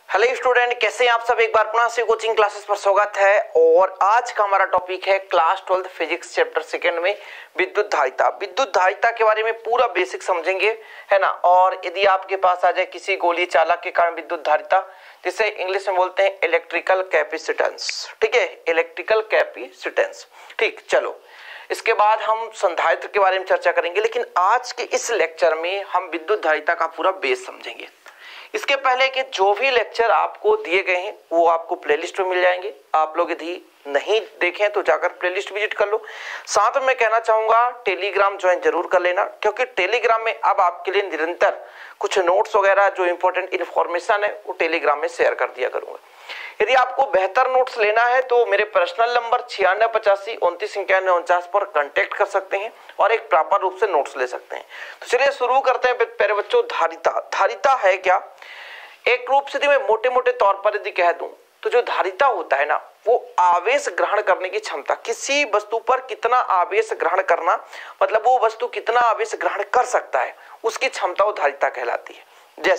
Hello student, कैसे हैं आप सब। एक बार पुनः से कोचिंग क्लासेस पर स्वागत है। और आज का हमारा टॉपिक है क्लास 12 फिजिक्स चैप्टर सेकंड में विद्युत धारिता। विद्युत धारिता के बारे में पूरा बेसिक समझेंगे, है ना। और यदि आपके पास आ जाए किसी गोलीय चालक के कारण विद्युत धारिता, जिसे इंग्लिश में बोलते हैं इलेक्ट्रिकल कैपेसिटेंस, ठीक है, इलेक्ट्रिकल कैपेसिटेंस। ठीक, चलो इसके बाद हम संधारित्र के बारे में चर्चा करेंगे, लेकिन आज के इस लेक्चर में हम विद्युत धारिता का पूरा बेस समझेंगे। इसके पहले के जो भी लेक्चर आपको दिए गए हैं वो आपको प्लेलिस्ट में मिल जाएंगे। आप लोग यदि नहीं देखें तो जाकर प्लेलिस्ट विजिट कर लो। साथ में मैं कहना चाहूंगा टेलीग्राम ज्वाइन जरूर कर लेना, क्योंकि टेलीग्राम में अब आपके लिए निरंतर कुछ नोट्स वगैरह जो इंपॉर्टेंट इन्फॉर्मेशन है वो टेलीग्राम में शेयर कर दिया करूंगा। यदि आपको बेहतर नोट्स लेना है तो मेरे पर्सनल नंबर 9685299149 पर कांटेक्ट कर सकते हैं और एक प्रॉपर रूप से नोट्स ले सकते हैं। तो चलिए शुरू करते हैं प्यारे बच्चों। धारिता, धारिता है क्या? एक रूप से मैं मोटे मोटे तौर पर यदि कह दूं तो जो धारिता होता है ना, वो आवेश ग्रहण करने की क्षमता, किसी वस्तु पर कितना आवेश ग्रहण करना, मतलब वो वस्तु कितना आवेश ग्रहण कर सकता है, उसकी क्षमता वो धारिता कहलाती है।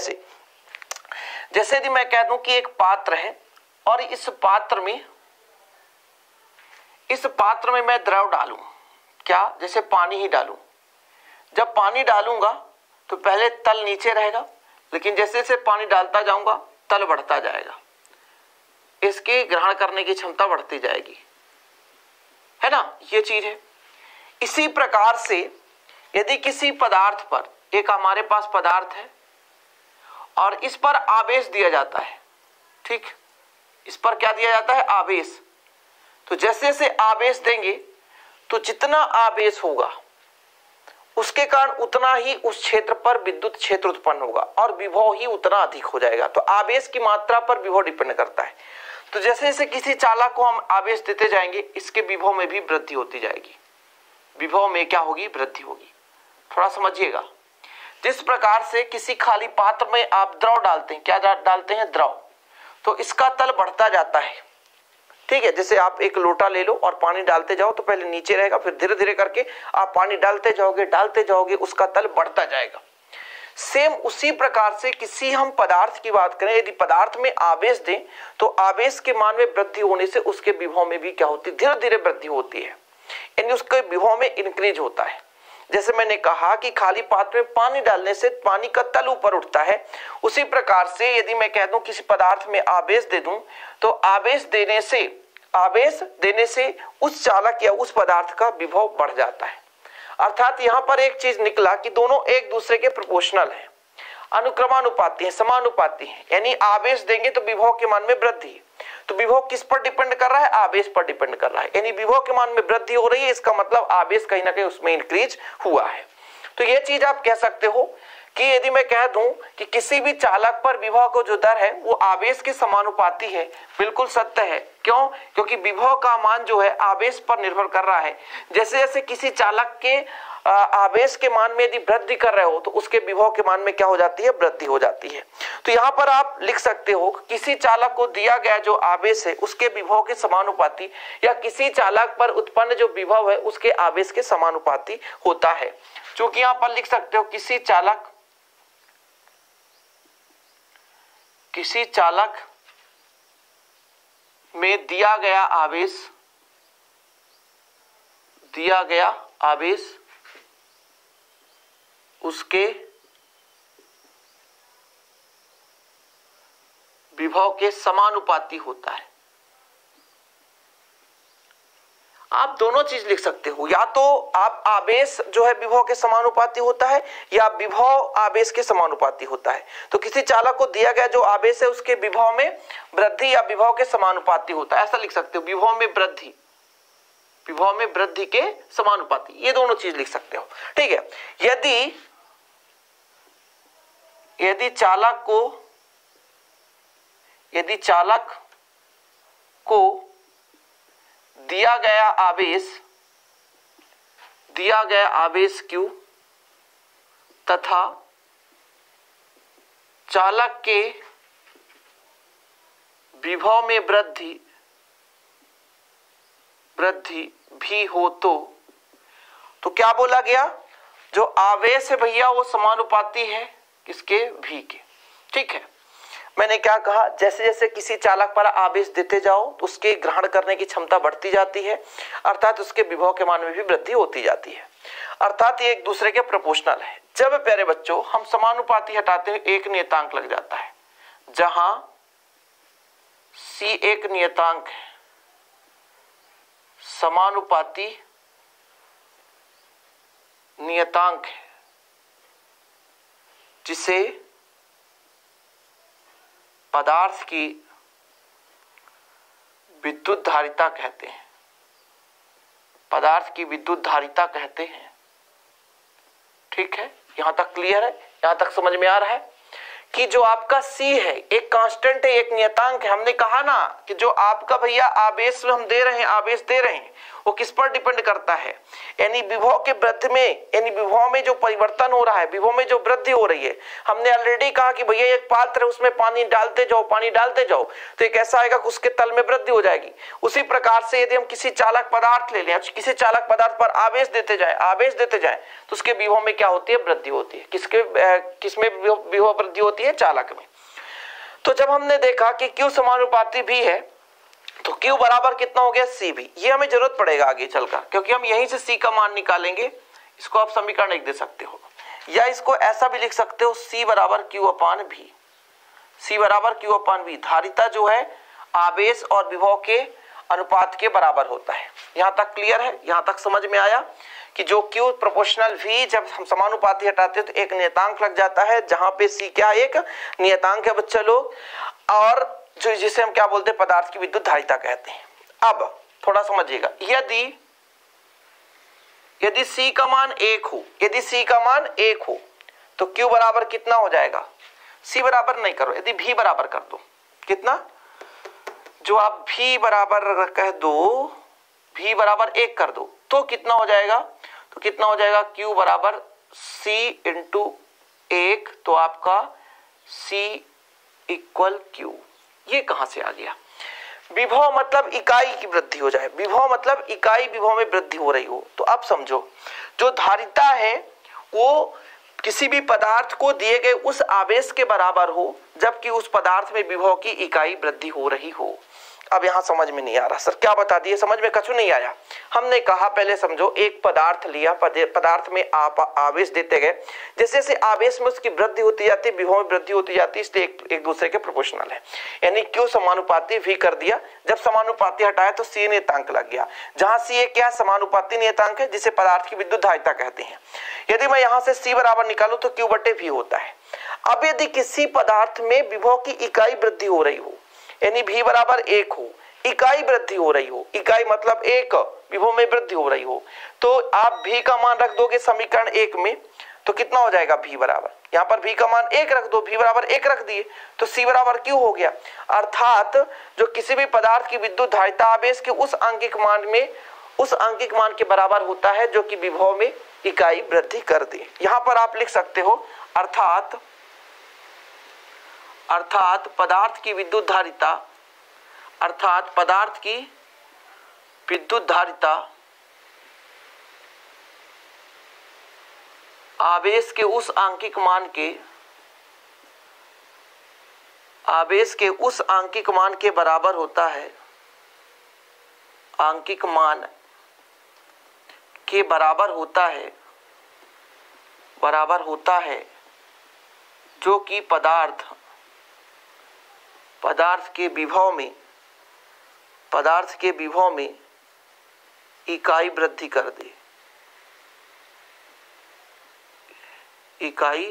जैसे यदि मैं कह दूं कि एक पात्र है और इस पात्र में मैं द्रव डालूं, क्या, जैसे पानी ही डालूं। जब पानी डालूंगा तो पहले तल नीचे रहेगा, लेकिन जैसे जैसे पानी डालता जाऊंगा तल बढ़ता जाएगा, इसके ग्रहण करने की क्षमता बढ़ती जाएगी, है ना, ये चीज है। इसी प्रकार से यदि किसी पदार्थ पर, एक हमारे पास पदार्थ है और इस पर आवेश दिया जाता है, ठीक, इस पर क्या दिया जाता है, आवेश। तो जैसे जैसे आवेश देंगे तो जितना आवेश होगा उसके कारण उतना ही उस क्षेत्र पर विद्युत क्षेत्र उत्पन्न होगा और विभव ही उतना अधिक हो जाएगा। तो आवेश की मात्रा पर विभव डिपेंड करता है। तो जैसे जैसे किसी चालक को हम आवेश देते जाएंगे, इसके विभव में भी वृद्धि होती जाएगी। विभव में क्या होगी, वृद्धि होगी। थोड़ा समझिएगा। जिस प्रकार से किसी खाली पात्र में आप द्रव डालते हैं, क्या डालते हैं, द्रव, तो इसका तल बढ़ता जाता है, ठीक है। जैसे आप एक लोटा ले लो और पानी डालते जाओ तो पहले नीचे रहेगा, फिर धीरे धीरे करके आप पानी डालते जाओगे, उसका तल बढ़ता जाएगा। सेम उसी प्रकार से किसी हम पदार्थ की बात करें, यदि पदार्थ में आवेश दें तो आवेश के मान में वृद्धि होने से उसके विभव में भी क्या होती है, धीरे धीरे वृद्धि होती है, यानी उसके विभव में इंक्रीज होता है। जैसे मैंने कहा कि खाली पात्र में पानी डालने से पानी का तल ऊपर उठता है, उसी प्रकार से यदि मैं कह दूं किसी पदार्थ में आवेश दे दूं तो आवेश देने से उस चालक या उस पदार्थ का विभव बढ़ जाता है। अर्थात यहां पर एक चीज निकला कि दोनों एक दूसरे के प्रोपोर्शनल हैं, अनुक्रमानुपाती हैं, समानुपाती हैं। यानी आवेश देंगे तो विभव के मान में वृद्धि, तो विभव किस पर डिपेंड कर रहा है, आवेश पर डिपेंड कर रहा है। यानी विभव के मान में वृद्धि हो रही है, इसका मतलब आवेश कहीं ना कहीं उसमें इंक्रीज हुआ है। तो ये चीज आप कह सकते हो कि यदि मैं कह दूं कि किसी भी चालक पर विभव को जो दर है वो आवेश के समानुपाती है, बिल्कुल सत्य है। क्यों? क्योंकि विभव का मान जो है आवेश पर निर्भर कर रहा है। जैसे जैसे किसी चालक के आवेश के मान में यदि वृद्धि कर रहे हो तो उसके विभव के मान में क्या हो जाती है, वृद्धि हो जाती है। तो यहाँ पर आप लिख सकते हो किसी चालक को दिया गया जो आवेश है उसके विभव के समानुपाती, या किसी चालक पर उत्पन्न जो विभव है उसके आवेश के समानुपाती होता है। क्योंकि यहाँ पर लिख सकते हो किसी चालक में दिया गया आवेश उसके विभव के समानुपाती होता है। आप दोनों चीज लिख सकते हो, या तो आप आवेश जो है विभव के समानुपाती होता है या विभव आवेश के समानुपाती होता है। तो किसी चालक को दिया गया जो आवेश है उसके विभव में वृद्धि या विभव के समानुपाती होता है, ऐसा लिख सकते हो। विभव में वृद्धि के समानुपाती, ये दोनों चीज लिख सकते हो, ठीक है। यदि चालक को दिया गया आवेश Q तथा चालक के विभव में वृद्धि भी हो तो क्या बोला गया, जो आवेश है भैया वो समानुपाती है किसके, भी के। ठीक है, मैंने क्या कहा, जैसे जैसे किसी चालक पर आवेश देते जाओ तो उसके ग्रहण करने की क्षमता बढ़ती जाती है, अर्थात उसके विभव के मान में भी वृद्धि होती जाती है, अर्थात ये एक दूसरे के प्रोपोर्शनल है। जब प्यारे बच्चों हम समानुपाती हटाते हैं एक नियतांक लग जाता है, जहां C एक नियतांक है, समानुपाती नियतांक है, जिसे पदार्थ की विद्युत धारिता कहते हैं, पदार्थ की विद्युत धारिता कहते हैं। ठीक है, यहां तक क्लियर है? यहां तक समझ में आ रहा है कि जो आपका C है एक कांस्टेंट है, एक नियतांक है। हमने कहा ना कि जो आपका भैया आवेश हम दे रहे हैं, आवेश दे रहे हैं, वो किस पर डिपेंड करता है, यानी विभव के वृद्धि में, यानी विभव में जो परिवर्तन हो रहा है, विभव में जो वृद्धि हो रही है। हमने ऑलरेडी कहा कि भैया एक पात्र है, उसमें पानी डालते जाओ, पानी डालते जाओ, तो एक ऐसा आएगा कि उसके तल में वृद्धि हो जाएगी। उसी प्रकार से यदि हम किसी चालक पदार्थ ले लें, किसी चालक पदार्थ पर आवेश देते जाए, आवेश देते जाए, तो उसके विभव में क्या होती है, वृद्धि होती है। किसमें विभव वृद्धि होती है, चालक में। तो जब हमने देखा कि Q समानुपाती भी है, तो Q बराबर कितना हो गया, C भी। ये हमें जरूरत पड़ेगा आगे चलकर, क्योंकि हम यहीं से C का मान निकालेंगे। इसको आप समीकरण लिख दे सकते हो, या इसको ऐसा भी लिख सकते हो, C बराबर Q अपान V। C बराबर Q अपान V। धारिता जो है आवेश और विभव के अनुपात के बराबर होता है। यहां तक क्लियर है? यहां तक समझ में आया कि जो Q प्रोपोर्शनल V जब हम समानुपाती हटाते हैं तो एक नियतांक लग जाता है, जहां पे C क्या एक नियतांक है बच्चा लोग, और जो जिसे हम क्या बोलते हैं, पदार्थ की विद्युत धारिता कहते हैं। अब थोड़ा समझिएगा, यदि C का मान 1 हो, यदि C का मान 1 हो तो Q बराबर कितना हो जाएगा, C बराबर नहीं करो, यदि V बराबर कर दो, कितना, जो आप V बराबर कह दो, V बराबर 1 कर दो, तो कितना हो जाएगा, तो कितना हो जाएगा, Q बराबर C इंटू 1, तो आपका C इक्वल Q। ये कहां से आ गया, विभव मतलब इकाई की वृद्धि हो जाए, विभव मतलब इकाई विभव में वृद्धि हो रही हो। तो अब समझो, जो धारिता है वो किसी भी पदार्थ को दिए गए उस आवेश के बराबर हो, जबकि उस पदार्थ में विभव की इकाई वृद्धि हो रही हो। अब यहां समझ में नहीं आ रहा, सर क्या बता दिए, समझ में कछु नहीं आया। हमने कहा पहले समझो, एक पदार्थ लिया, पदार्थ में आप आवेश देते गए, जैसे जैसे आवेश में उसकी वृद्धि होती जाती है, विभव में वृद्धि होती जाती है, इसलिए एक दूसरे के प्रोपोर्शनल है। यानी Q समानुपाती V कर दिया, जब समानुपाती हटाया तो C नियतांक लग गया, जहां C एक क्या समानुपाती नियतांक है, जिसे पदार्थ की विद्युत धारिता कहते हैं। यदि मैं यहां से C बराबर निकालू तो Q बटे V होता है। अब यदि किसी पदार्थ में विभव की इकाई वृद्धि हो रही हो, यानी V बराबर 1 हो, इकाई वृद्धि हो रही हो, इकाई मतलब 1, विभव में वृद्धि हो रही हो, तो आप V का मान रख दोगे समीकरण 1 में, तो कितना हो जाएगा, V बराबर, यहाँ पर V का मान 1 रख दो, V बराबर 1 रख दिए तो C बराबर Q हो गया। अर्थात जो किसी भी पदार्थ की विद्युत धारिता आवेश के उस आंकिक मान में, उस आंकिक मान के बराबर होता है जो कि विभव में इकाई वृद्धि कर दे। यहां पर आप लिख सकते हो, अर्थात पदार्थ की विद्युत धारिता, अर्थात पदार्थ की विद्युत धारिता आवेश के उस आंकिक मान के, आवेश के उस आंकिक मान के बराबर होता है, आंकिक मान के बराबर होता है, बराबर होता है जो कि पदार्थ के विभव में, पदार्थ के विभव में इकाई वृद्धि कर दे, इकाई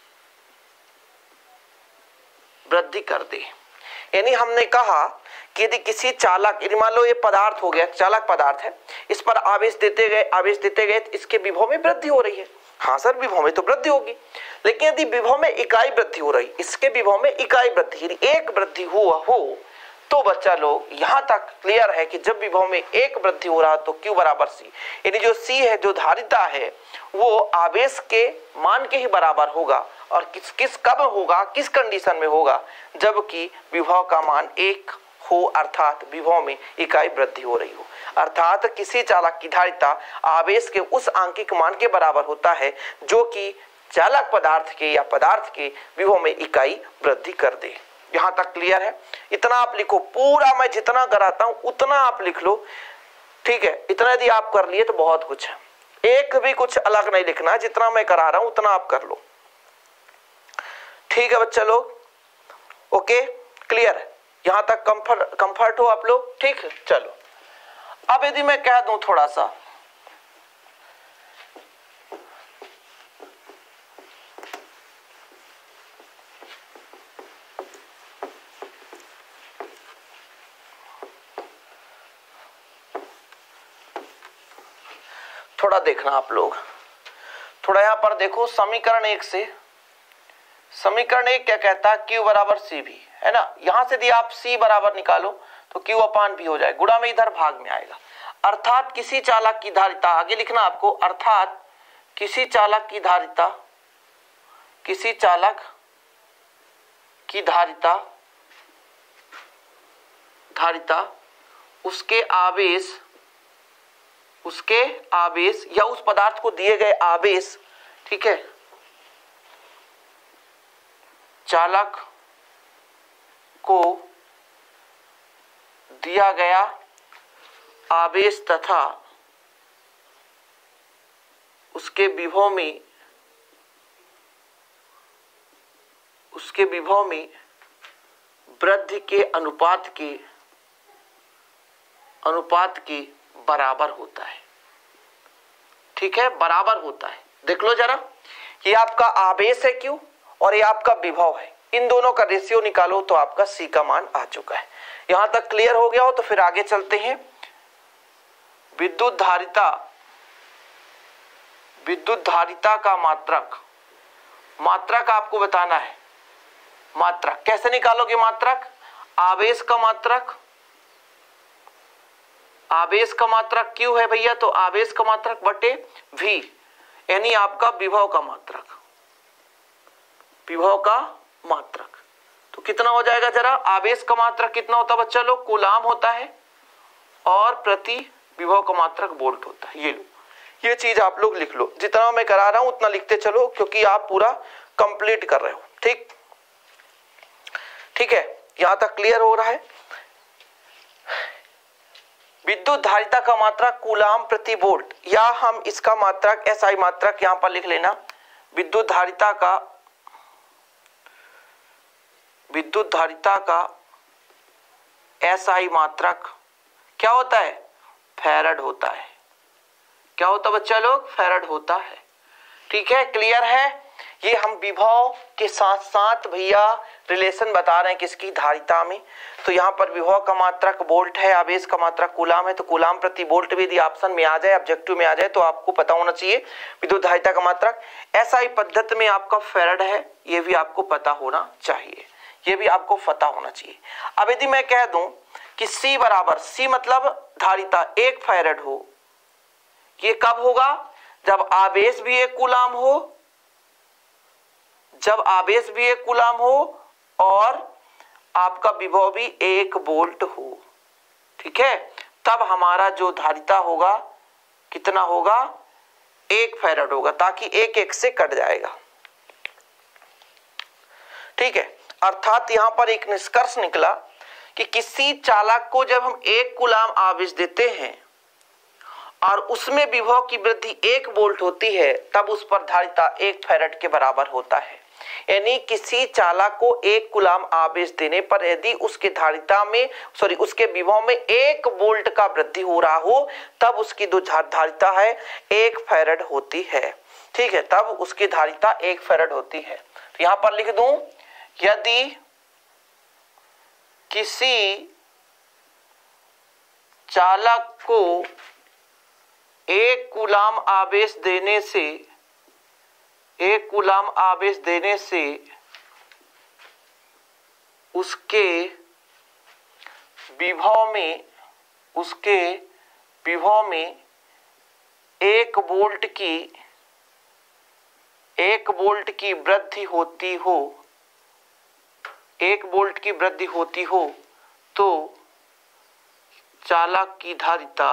वृद्धि कर दे। यानी हमने कहा कि यदि किसी चालक, यदि मान लो ये पदार्थ हो गया, चालक पदार्थ है, इस पर आवेश देते गए, इसके विभव में वृद्धि हो रही है। हाँ सर, विभव में तो वृद्धि होगी, लेकिन यदि विभव में इकाई वृद्धि हो रही, इसके विभव में इकाई वृद्धि, यदि एक वृद्धि हो तो बच्चा लोग यहां तक क्लियर है कि जब विभव में एक वृद्धि हो रहा तो Q बराबर C, यानी जो C है, जो धारिता है, वो आवेश के मान के ही बराबर होगा। और किस कब होगा, किस कंडीशन में होगा, जबकि विभव का मान 1 हो, अर्थात विभव में इकाई वृद्धि हो रही हो। अर्थात किसी चालक की धारिता आवेश के उस आंकिक मान के बराबर होता है जो कि चालक पदार्थ के या पदार्थ के विभव में इकाई वृद्धि कर दे। यहां तक क्लियर है? इतना आप लिखो, पूरा मैं जितना कराता हूं उतना आप लिख लो, ठीक है? इतना यदि आप कर लिए तो बहुत कुछ है, एक भी कुछ अलग नहीं लिखना है, जितना मैं करा रहा हूं उतना आप कर लो। ठीक है बच्चा लोग, ओके, क्लियर है? यहां तक कंफर्ट हो आप लोग? ठीक है, चलो अब यदि मैं कह दूं थोड़ा सा, थोड़ा देखना आप लोग, थोड़ा यहां पर देखो, समीकरण 1 से, समीकरण 1 क्या कहता है? Q बराबर सी भी, है ना? यहां से यदि आप C बराबर निकालो तो Q अपान भी हो जाए, गुणा में इधर भाग में आएगा। अर्थात किसी चालक की धारिता, आगे लिखना आपको, अर्थात किसी चालक की धारिता, किसी चालक की धारिता, धारिता उसके आवेश, उसके आवेश या उस पदार्थ को दिए गए आवेश, ठीक है, चालक को दिया गया आवेश तथा उसके विभव में, उसके विभव में वृद्धि के अनुपात के बराबर होता है। ठीक है, बराबर होता है। देख लो जरा, ये आपका आवेश है Q और ये आपका विभव है, इन दोनों का रेशियो निकालो तो आपका C का मान आ चुका है। यहां तक क्लियर हो गया हो तो फिर आगे चलते हैं। विद्युत धारिता, विद्युत धारिता का मात्रक, मात्रक आपको बताना है। मात्रक कैसे निकालोगे? मात्रक आवेश का मात्रक, आवेश का मात्रक Q है भैया, तो आवेश का मात्रक बटे V, यानी आपका विभव का मात्रक, विभव का मात्रक। तो कितना हो जाएगा जरा? आवेश का मात्रक कितना होता है बच्चा लोग? कूलाम होता है, और प्रति विभव का मात्रक वोल्ट होता है। ये लो, ये चीज आप लोग लिख लो, जितना मैं करा रहा हूं उतना लिखते चलो, क्योंकि आप पूरा कंप्लीट कर रहे हो। ठीक, ठीक है, यहां तक क्लियर हो रहा है? विद्युत धारिता का मात्रक कूलाम प्रति वोल्ट, या हम इसका मात्रक SI मात्रक यहां पर लिख लेना। विद्युत धारिता का, विद्युत धारिता का SI मात्रक क्या होता है? फैराड होता है। क्या होता बच्चा लोग? फैराड होता है। ठीक है, क्लियर है? ये हम विभव के साथ साथ भैया रिलेशन बता रहे हैं किसकी? धारिता में। तो यहाँ पर विभव का मात्रक वोल्ट है, आवेश का मात्रक कूलाम है, तो कूलाम प्रति वोल्ट भी यदि ऑप्शन में आ जाए, ऑब्जेक्टिव में आ जाए, तो आपको पता होना चाहिए विद्युत धारिता का मात्रक। SI पद्धति में आपका फैराड है, ये भी आपको पता होना चाहिए, ये भी आपको पता होना चाहिए। अब यदि मैं कह दूं कि C बराबर, C मतलब धारिता 1 फैराड हो, ये कब होगा? जब आवेश भी 1 कूलाम हो, जब आवेश भी 1 कूलाम हो और आपका विभव भी 1 वोल्ट हो। ठीक है, तब हमारा जो धारिता होगा कितना होगा? 1 फैराड होगा, ताकि 1 से कट जाएगा। ठीक है, अर्थात यहां पर एक निष्कर्ष निकला कि किसी चालक को जब हम 1 कूलाम आवेश देते हैं और उसमें विभव की वृद्धि 1 वोल्ट होती है, तब उस पर धारिता 1 फैराड के बराबर होता है। यानी किसी चालक को 1 कूलाम आवेश देने पर यदि उसके धारिता में, उसके विभव में 1 वोल्ट का वृद्धि हो रहा हो, तब उसकी जो धारिता है 1 फैराड होती है। ठीक है, तब उसकी धारिता 1 फैराड होती है। तो यहां पर लिख दूं, यदि किसी चालक को 1 कूलाम आवेश देने से, 1 कूलाम आवेश देने से उसके विभव में, उसके विभव में 1 वोल्ट की वृद्धि होती हो, 1 वोल्ट की वृद्धि होती हो, तो चालक की धारिता,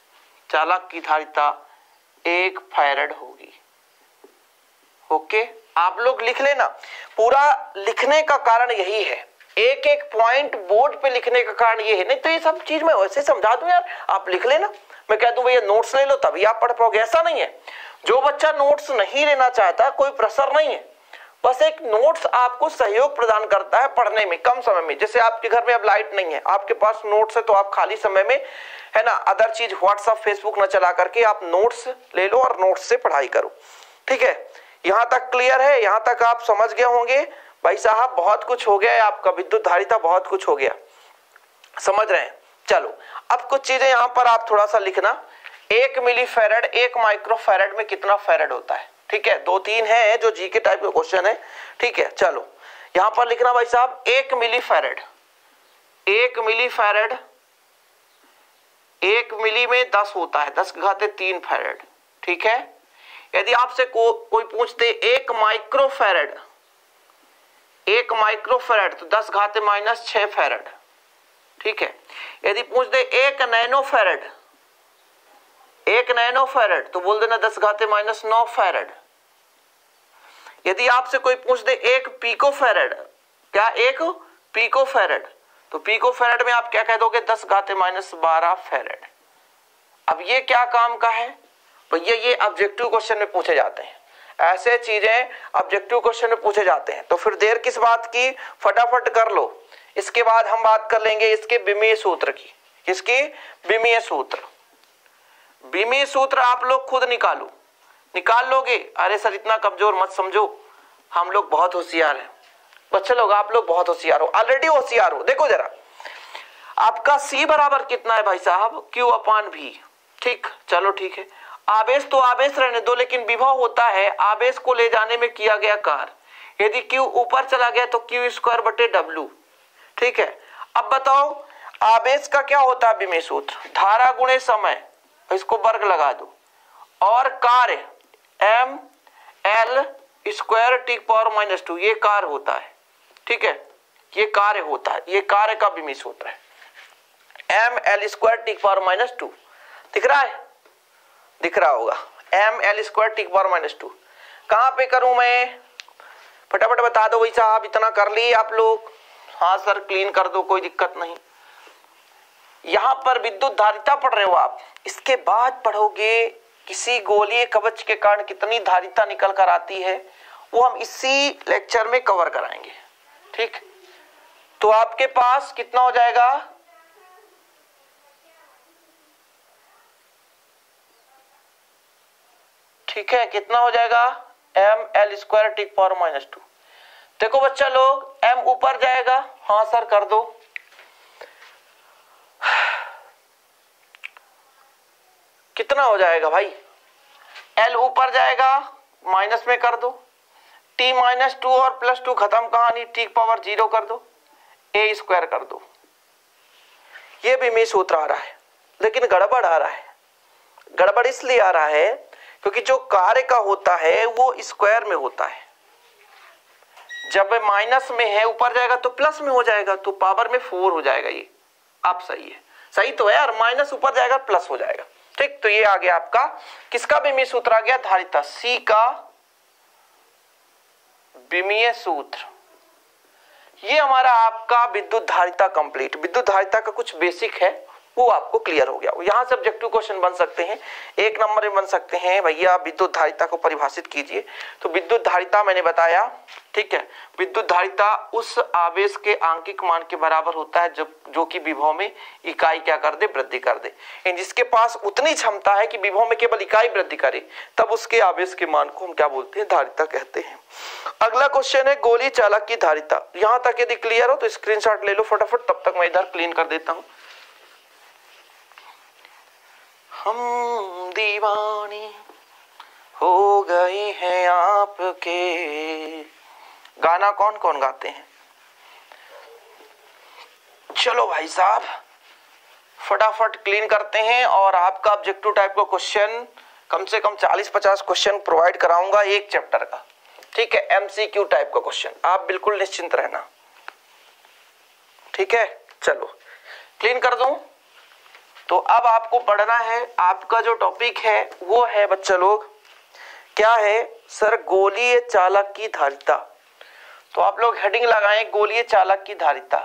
चालक की धारिता 1 फैराड होगी। ओके, आप लोग लिख लेना। पूरा लिखने का कारण यही है, एक एक पॉइंट बोर्ड पे लिखने का कारण ये है। नहीं तो ये सब चीज मैं वैसे समझा दूं यार, आप लिख लेना, मैं कह दूं भैया नोट्स ले लो तभी आप पढ़ पाओगे, ऐसा नहीं है। जो बच्चा नोट्स नहीं लेना चाहता कोई प्रेशर नहीं है, बस एक नोट्स आपको सहयोग प्रदान करता है पढ़ने में कम समय में। जैसे आपके घर में अब लाइट नहीं है, आपके पास नोट्स है, तो आप खाली समय में है ना अदर चीज व्हाट्सएप फेसबुक न चला करके आप नोट्स ले लो और नोट्स से पढ़ाई करो। ठीक है, यहां तक क्लियर है? यहां तक आप समझ गए होंगे भाई साहब, बहुत कुछ हो गया है आपका, विद्युत धारिता बहुत कुछ हो गया, समझ रहे हैं। चलो अब कुछ चीजें यहां पर आप थोड़ा सा लिखना। 1 मिली फैरेड 1 माइक्रो फैरेड में कितना फैरेड होता है? ठीक है, 2-3 है जो जीके टाइप का क्वेश्चन है। ठीक है, चलो यहां पर लिखना भाई साहब 1 मिली फैरेड, 1 मिली फैरेड 1 मिली में 10 होता है, 10⁻³ फैरेड। ठीक है, यदि आपसे कोई पूछते 1 माइक्रो फैरेड, 1 माइक्रो फैरेड तो 10⁻⁻6 फैरेड। ठीक है, यदि पूछ दे 1 नैनो फैरेड, 1 नैनो फैरेड तो बोल देना 10⁻⁹ फैरेड। यदि आपसे कोई पूछ दे 1 पिको फैरेड, क्या 1 पिको फैरेड, तो पिको फैरेड में आप क्या कह दोगे 10⁻12 फैरेड। अब ये क्या काम का है भैया? ये ऑब्जेक्टिव क्वेश्चन में पूछे जाते हैं, ऐसे चीजें ऑब्जेक्टिव क्वेश्चन में पूछे जाते हैं। तो फिर देर किस बात की, फटाफट कर लो। इसके बाद हम बात कर लेंगे इसके विमीय सूत्र की। किसकी? विमीय सूत्र। विमीय सूत्र आप लोग खुद निकालो, निकाल लोगे? अरे सर इतना कमजोर मत समझो, हम लोग बहुत होशियार हैं। बच्चे लोग आप लोग बहुत होशियार हो, ऑलरेडी होशियार हो। देखो जरा, आपका C बराबर कितना है भाई साहब? Q/V। ठीक, चलो ठीक है। आवेश तो आवेश रहने दो, लेकिन विभव होता है आवेश को ले जाने में किया गया कार्य। यदि Q ऊपर चला गया तो Q²/W। ठीक है, अब बताओ आवेश का क्या होता है विमीय सूत्र? धारा गुणे समय, इसको वर्ग लगा दो, और कार्य mL²T⁻², ये कार्य होता है। ठीक है, ये कार्य होता है, ये कार्य का विमीय सूत्र है mL²T⁻²। दिख रहा है? दिख रहा होगा mL²T⁻²। कहां पे करूं मैं? फटाफट बता दो भाई साहब, इतना कर लिए आप लोग? हाँ सर क्लीन कर दो, कोई दिक्कत नहीं। यहां पर विद्युत धारिता पढ़ रहे हो आप, इसके बाद पढ़ोगे किसी गोलीय कवच के कारण कितनी धारिता निकल कर आती है, वो हम इसी लेक्चर में कवर कराएंगे। ठीक, तो आपके पास कितना हो जाएगा? ठीक है, कितना हो जाएगा? mL²T⁻²। देखो बच्चा लोग, m ऊपर जाएगा, हाँ सर कर दो। कितना हो जाएगा भाई? L ऊपर जाएगा, माइनस में कर दो, T-2 और +2 खत्म कहानी, T⁻0 कर दो, A² कर दो। ये भी विमीय सूत्र आ रहा है, लेकिन गड़बड़ आ रहा है। गड़बड़ इसलिए आ रहा है क्योंकि जो कार्य का होता है वो स्क्वायर में होता है। जब माइनस में है ऊपर जाएगा तो प्लस में हो जाएगा, तो पावर में 4 हो जाएगा। ये आप सही है, सही तो है यार, माइनस ऊपर जाएगा प्लस हो जाएगा। ठीक, तो ये आ गया आपका किसका विमीय सूत्र आ गया? धारिता, C का विमीय सूत्र। ये हमारा आपका विद्युत धारिता कंप्लीट। विद्युत धारिता का कुछ बेसिक है वो आपको क्लियर हो गया। यहां से ऑब्जेक्टिव क्वेश्चन बन सकते हैं, 1 नंबर में बन सकते हैं। भैया विद्युत धारिता को परिभाषित कीजिए। तो विद्युत धारिता मैंने बताया, ठीक है, विद्युत धारिता उस आवेश के आंकिक मान के बराबर होता है जो कि विभव में इकाई क्या कर दे? वृद्धि कर दे। जिसके पास उतनी क्षमता है कि विभव में केवल इकाई वृद्धि करे, तब उसके आवेश के मान को हम क्या बोलते हैं? धारिता कहते हैं। अगला क्वेश्चन है गोली चालक की धारिता। यहां तक यदि क्लियर हो तो स्क्रीनशॉट ले लो फटाफट, तब तक मैं इधर क्लीन कर देता हूं। हम दीवाने हो गए हैं आपके, गाना कौन कौन गाते हैं? चलो भाई साहब फटाफट क्लीन करते हैं। और आपका ऑब्जेक्टिव टाइप का क्वेश्चन कम से कम 40-50 क्वेश्चन प्रोवाइड कराऊंगा एक चैप्टर का। ठीक है, MCQ टाइप का क्वेश्चन, आप बिल्कुल निश्चिंत रहना। ठीक है, चलो क्लीन कर दूं। तो अब आपको पढ़ना है, आपका जो टॉपिक है वो है बच्चा लोग क्या है सर? गोलीय चालक की धारिता। तो आप लोग हेडिंग लगाएं, गोलीय चालक की धारिता।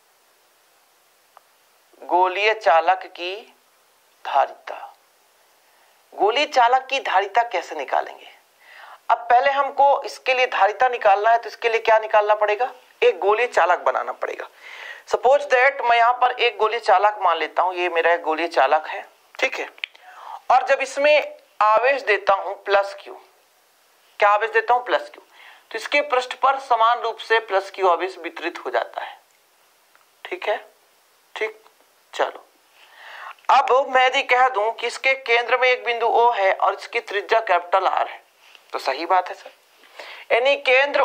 गोलीय चालक की धारिता। गोलीय चालक की धारिता कैसे निकालेंगे? अब पहले हमको इसके लिए धारिता निकालना है, तो इसके लिए क्या निकालना पड़ेगा? एक गोलीय चालक बनाना पड़ेगा। सपोज दैट मैं यहां पर एक गोलीय चालक मान लेता हूं, ये मेरा एक गोलीय चालक है, ठीक है। और जब इसमें आवेश देता हूं प्लस क्यू, क्या आवेश देता हूं? प्लस क्यू, तो इसके पृष्ठ पर समान रूप से प्लस क्यू आवेश वितरित हो जाता है, ठीक है। ठीक, चलो अब मैं यदि कह दूं कि इसके केंद्र में एक बिंदु O है और इसकी त्रिज्या कैपिटल R है, तो सही बात है सर। यानी केंद्र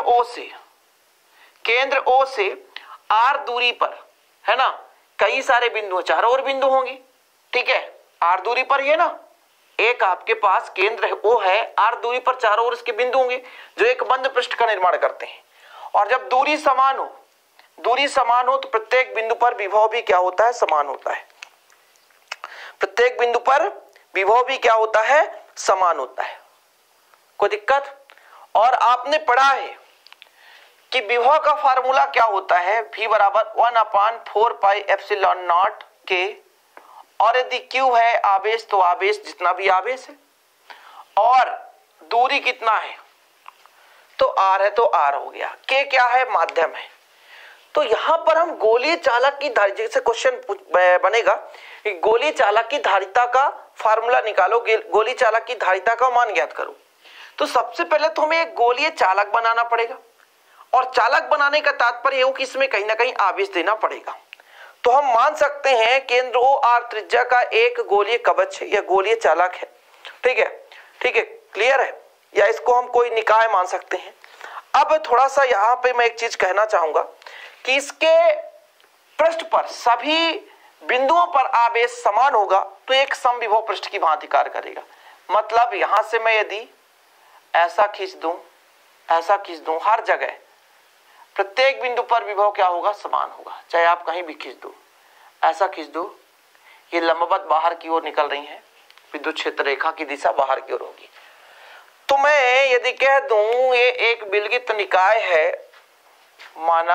O से R दूरी पर, है ना, कई सारे बिंदु, 4 और बिंदु होंगे, ठीक है। R दूरी पर ये ना, एक आपके पास केंद्र O है, R दूरी पर 4 और इसके बिंदु होंगे जो एक बंद पृष्ठ का निर्माण करते हैं। और जब दूरी समान हो तो प्रत्येक बिंदु पर विभव भी क्या होता है? समान होता है। प्रत्येक बिंदु पर विभव भी क्या होता है? समान होता है। कोई दिक्कत? और आपने पढ़ा है कि विभव का फार्मूला क्या होता है? V बराबर 1/4πε0 के, और यदि Q है आवेश, तो आवेश जितना भी आवेश है, और दूरी कितना है? तो R है, तो R हो गया। K क्या है? माध्यम है। तो यहां पर हम गोलीय चालक की धारिता, जैसे क्वेश्चन बनेगा कि गोलीय चालक की धारिता का फार्मूला निकालो, गोलीय चालक की धारिता का मान ज्ञात करो। तो सबसे पहले तो हमें एक गोलीय चालक बनाना पड़ेगा, और चालक बनाने का तात्पर्य हो कि इसमें कहीं ना कहीं आवेश देना पड़ेगा। तो हम मान सकते हैं केंद्र O R त्रिज्या का एक गोलीय कवच या गोलीय चालक है, ठीक है, ठीक है, क्लियर है। या इसको हम कोई निकाय मान सकते हैं। अब थोड़ा सा यहाँ पे मैं एक चीज कहना चाहूंगा कि इसके पृष्ठ पर सभी बिंदुओं पर आवेश समान होगा, तो एक समविभव पृष्ठ की भांति कार्य करेगा। मतलब यहां से मैं यदि ऐसा खींच दूं, हर जगह प्रत्येक बिंदु पर विभव क्या होगा? समान होगा। चाहे आप कहीं भी खींच दो, ऐसा खींच दो, ये लंबवत बाहर की ओर निकल रही है, विद्युत क्षेत्र रेखा की दिशा बाहर की ओर होगी। तो मैं यदि कह दूं ये एक विलगित निकाय है, माना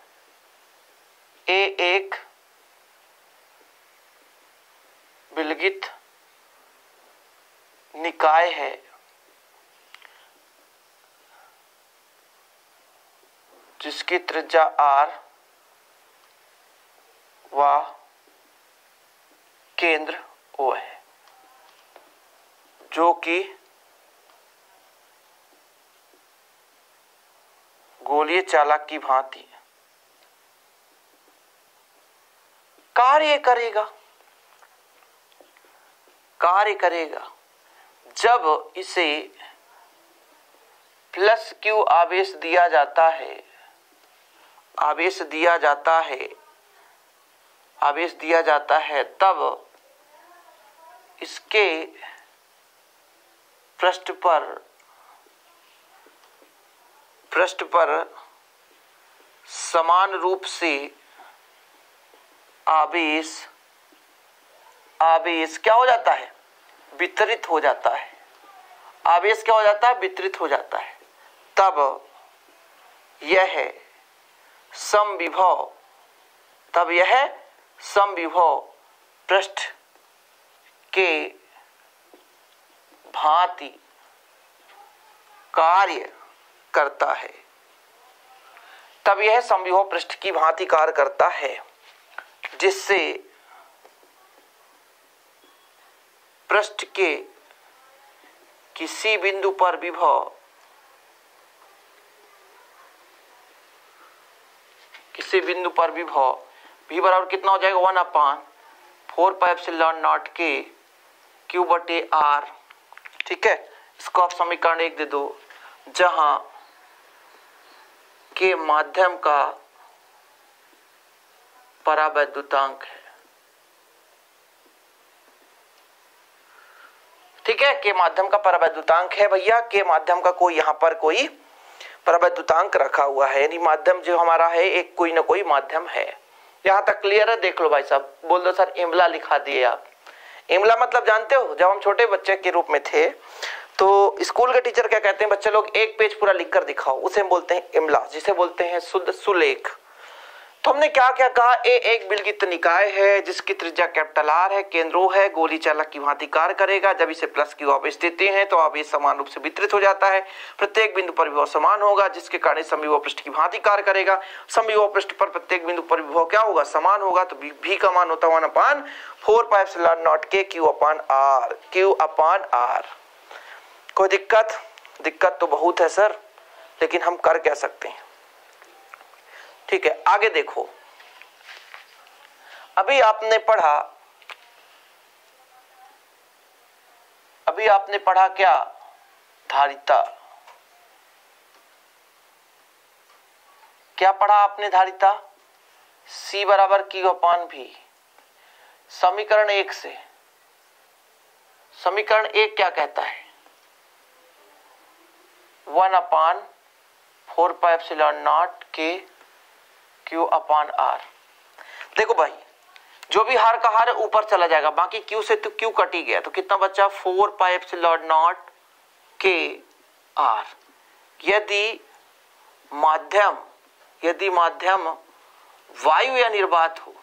ये एक विलगित निकाय है, जिसकी त्रिज्या R व केंद्र O है, जो कि गोलीय चालक की भांति कार्य करेगा जब इसे प्लस क्यू आवेश दिया जाता है, तब इसके पृष्ठ पर समान रूप से आवेश क्या हो जाता है? वितरित हो जाता है। आवेश क्या हो जाता है? वितरित हो जाता है। तब यह समविभव पृष्ठ के भांति कार्य करता है। तब यह समविभव पृष्ठ की भांति कार्य करता है, जिससे पृष्ठ के किसी बिंदु पर विभव V बराबर कितना हो जाएगा? 1/4πε0 के Q/R, ठीक है। इसको आप समीकरण 1 दे दो, जहां के माध्यम का परावैद्युतांक है, ठीक है। के माध्यम का परावैद्युतांक है भैया, के माध्यम का कोई यहाँ पर कोई परावैद्युतांक रखा हुआ है, यानी माध्यम जो हमारा है एक कोई ना कोई माध्यम है। यहाँ तक क्लियर है? देख लो भाई साहब, बोल दो सर इमला लिखा दिए आप। इमला मतलब जानते हो? जब हम छोटे बच्चे के रूप में थे तो स्कूल के टीचर क्या कहते हैं, बच्चे लोग एक पेज पूरा लिखकर दिखाओ, उसे हम बोलते हैं इमला, जिसे बोलते हैं शुद्ध सुलेख। तो हमने क्या क्या कहा, ए एक विलगित निकाय है जिसकी त्रिज्या कैपिटल आर है, केंद्र O है, गोली चालक की भांति कार्य करेगा। जब इसे प्लस की आवेश देते हैं तो आवेश समान रूप से वितरित हो जाता है, प्रत्येक बिंदु पर विभव समान होगा, जिसके कारण समविभव पृष्ठ की भांति कार्य करेगा। समविभव पृष्ठ पर प्रत्येक बिंदु पर विभव क्या होगा, समान होगा, तो भी का मान होता है 1/4πε0 के Q/R। कोई दिक्कत तो बहुत है सर, लेकिन हम कर क्या सकते हैं। ठीक है, आगे देखो, अभी आपने पढ़ा क्या, धारिता। क्या पढ़ा आपने, धारिता C बराबर Q/V। समीकरण 1 से, समीकरण 1 क्या कहता है, 1/4πε0 के Q/R। देखो भाई, जो भी हार का हार ऊपर चला जाएगा, बाकी Q से तो Q कट ही गया, तो कितना बचा 4πε0 के R। यदि माध्यम वायु या निर्वात हो,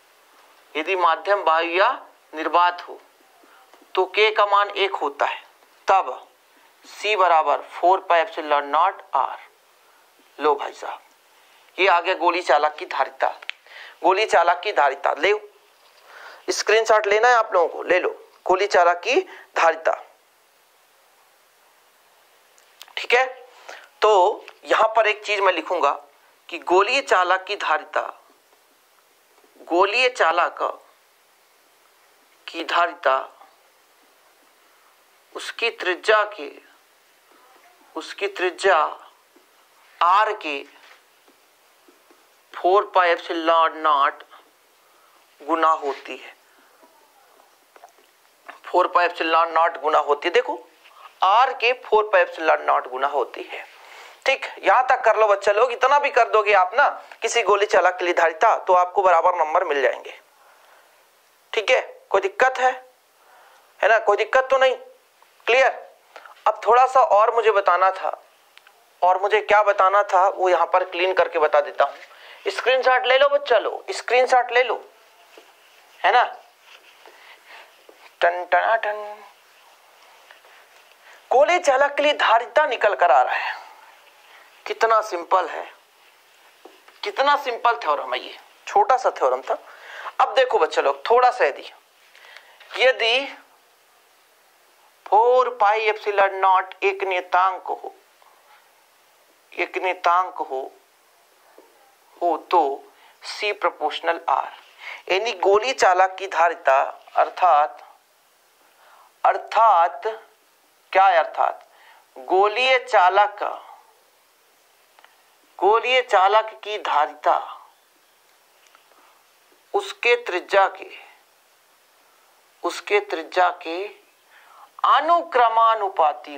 तो K का मान 1 होता है, तब C बराबर 4πε0 R। लो भाई साहब, ये आ गया गोली चालक की धारिता। ले स्क्रीनशॉट लेना है आप लोगों को, ले लो गोली चालक की धारिता। ठीक है, तो यहां पर एक चीज मैं लिखूंगा कि गोलीय चालक की धारिता उसकी त्रिज्या R के 4πε0 गुना होती है, 4πε0 गुना होती है। देखो, R के 4πε0 गुना होती है। ठीक, यहां तक कर लो बच्चा लोग, इतना भी कर दोगे आप ना किसी गोली चालक के लिए धारिता, तो आपको बराबर नंबर मिल जाएंगे। ठीक है, कोई दिक्कत है ना, कोई दिक्कत तो नहीं, क्लियर। अब थोड़ा सा और मुझे बताना था, और मुझे क्या बताना था वो यहां पर क्लीन करके बता देता हूं। स्क्रीनशॉट ले लो बच्चा लोग, स्क्रीनशॉट ले लो, है ना। टन टना टन, गोली चालक के लिए धारिता निकल कर आ रहा है। कितना सिंपल है, कितना सिंपल थ्योरम है ये, छोटा सा थ्योरम था। अब देखो बच्चा लोग, थोड़ा सा यदि 4πε0 एक नियतांक हो तो C प्रोपोर्शनल R, यानी गोली चालक की धारिता अर्थात क्या है, अर्थात गोलीय चालक की धारिता उसके त्रिज्या के अनुक्रमानुपाती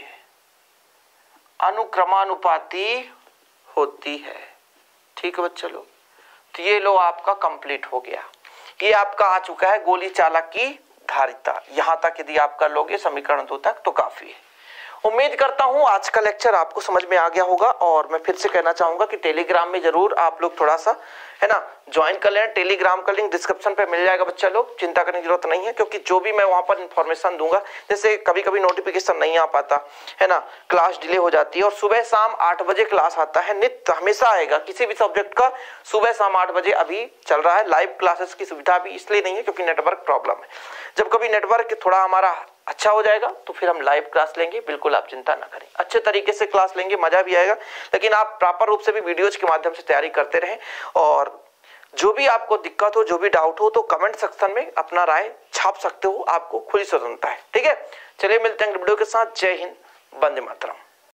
होती है। ठीक है बच्चों लोग, तो ये लो आपका कंप्लीट हो गया, ये आपका आ चुका है गोली चालक की धारिता। यहां तक यदि आप कर लोगे समीकरण 2 तक तो काफी है। उम्मीद करता हूं आज का लेक्चर आपको समझ में आ गया होगा, और मैं फिर से कहना चाहूंगा कि टेलीग्राम में जरूर आप लोग थोड़ा सा, है ना, ज्वाइन कर लें। टेलीग्राम का लिंक डिस्क्रिप्शन पे मिल जाएगा बच्चा लोग, चिंता करने की जरूरत नहीं है, क्योंकि जो भी मैं वहां पर इंफॉर्मेशन दूंगा, जैसे कभी कभी नोटिफिकेशन नहीं आ पाता है ना, क्लास डिले हो जाती है, और सुबह शाम 8 बजे क्लास आता है, नित्य हमेशा आएगा किसी भी सब्जेक्ट का, सुबह शाम 8 बजे अभी चल रहा है। लाइव क्लासेस की सुविधा भी इसलिए नहीं है क्योंकि नेटवर्क प्रॉब्लम है। जब कभी नेटवर्क थोड़ा हमारा अच्छा हो जाएगा तो फिर हम लाइव क्लास लेंगे, बिल्कुल आप चिंता ना करें, अच्छे तरीके से क्लास लेंगे, मजा भी आएगा। लेकिन आप प्रॉपर रूप से भी वीडियोज के माध्यम से तैयारी करते रहें, और जो भी आपको दिक्कत हो, जो भी डाउट हो, तो कमेंट सेक्शन में अपना राय छाप सकते हो, आपको खुली स्वतंत्रता है। ठीक है, चलिए मिलते हैं वीडियो के साथ। जय हिंद, वंदे मातरम।